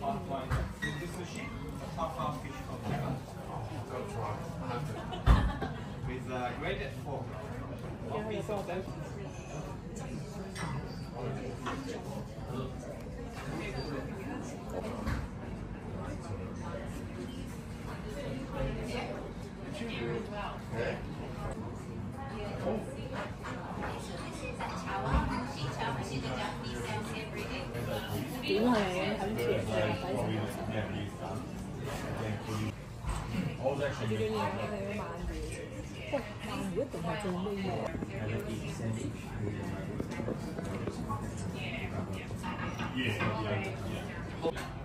This sushi, a tartar fish cocktail. With grated pork. One piece of that. Đúng rồi, thấm thiệt là phải bạn biết từng là trường đi Yeah.